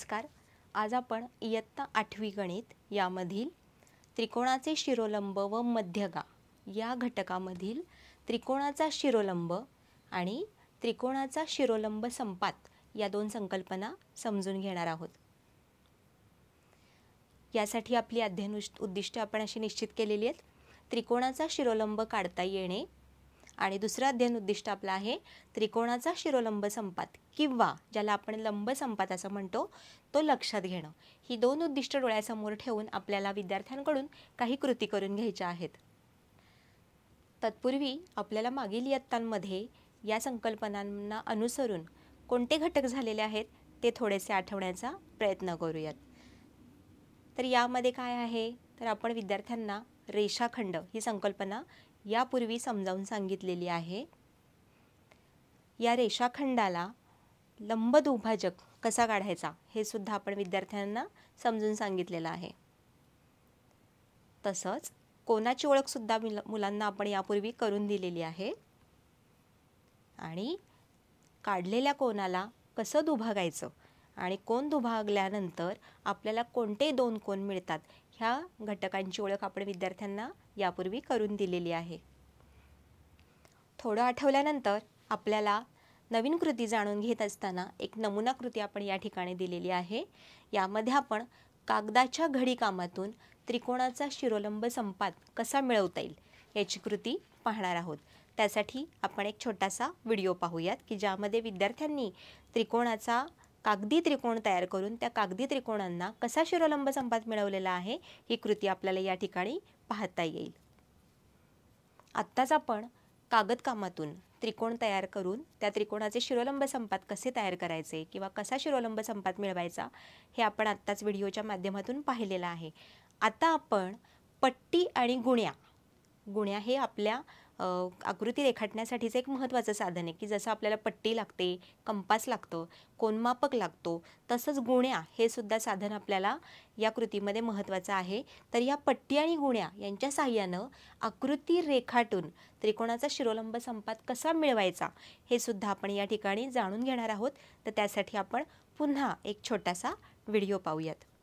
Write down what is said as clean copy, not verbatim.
नमस्कार। आज आपण इयत्ता 8वी गणित यामधील त्रिकोणाचे शिरोलंब व मध्यगा या घटकामधील त्रिकोणाचा शिरोलंब आणि त्रिकोणाचा शिरोलंब संपात या दोन संकल्पना समजून घेणार आहोत। यासाठी आपली अध्ययन उद्दिष्टे आपण अशी निश्चित केलेली आहेत। त्रिकोणाचा शिरोलंब काढता येणे आणि दुसरा अध्ययन उद्दिष्ट आपला आहे त्रिकोणाचा शिरोलंब संपात किंवा ज्याला आपण लंब संपात असं म्हणतो तो लक्षात घेणं। ही दोन उद्दिष्ट डोळ्यासमोर ठेवून आपल्याला विद्यार्थ्यांकडून काही कृती करून घ्यायच्या आहेत। तत्पूर्वी आपल्याला मागील इयत्तांमध्ये या संकल्पनांना अनुसरून कोणते घटक झालेले आहेत ते थोडेसे आठवण्याचा प्रयत्न करूयात। तर यामध्ये काय आहे तर आपण विद्यार्थ्यांना रेषाखंड ही संकल्पना यापूर्वी समजावून सांगितलेली आहे। या रेषाखंडाला लंब दुभाजक कसा काढायचा हे सुद्धा आपण विद्यार्थ्यांना समजून सांगितलेलं आहे। तसंच कोनाची ओळख सुद्धा मुलांना आपण यापूर्वी करून दिलेली आहे आणि काढलेल्या कोनाला कसं दुभागायचं आणि कोन दुभागल्यानंतर आपल्याला कोणते दोन कोन मिळतात ह्या घटकांची ओळख आपण विद्यार्थ्यांना यापूर्वी करून दिलेली आहे। थोडं आठवल्यानंतर आपल्याला नवीन कृती जाणून घेत असताना एक नमुना कृती आपण या ठिकाणी दिलेली आहे। यामध्ये आपण कागदाच्या घडीकामातून त्रिकोणाचा शिरोलंब संपात कसा मिळवता येईल याची कृती पाहणार आहोत। त्यासाठी आपण एक छोटासा व्हिडिओ पाहूयात की ज्यामध्ये विद्यार्थ्यांनी त्रिकोणाचा कागदी त्रिकोण तयार करून त्या कागदी त्रिकोणांना कसा शिरोलंब संपात मिळवलेला आहे ही कृती आपल्याला या ठिकाणी पाहता येईल। आत्ताच आपण कागदकामातून त्रिकोण तयार करून त्या त्रिकोणाचे शिरोलंब संपात कसे तयार करायचे किंवा कसा शिरोलंब संपात मिळवायचा हे आपण आत्ताच व्हिडिओच्या माध्यमातून पाहिलेलं आहे। आता आपण पट्टी आणि गुण्या हे आपल्या आकृती रेखाटण्यासाठीचं एक महत्त्वाचं साधन आहे की जसं आपल्याला पट्टी लागते, कंपास लागतं, कोनमापक लागतो, तसंच गुण्या हे सुद्धा साधन आपल्याला या कृतीमध्ये महत्त्वाचं आहे। तर या पट्टी आणि गुण्या यांच्या साहाय्यानं आकृती रेखाटून त्रिकोणाचा शिरोलंब संपात कसा मिळवायचा हे सुद्धा आपण या ठिकाणी जाणून घेणार आहोत। तर त्यासाठी आपण पुन्हा एक छोटासा व्हिडिओ पाहूयात।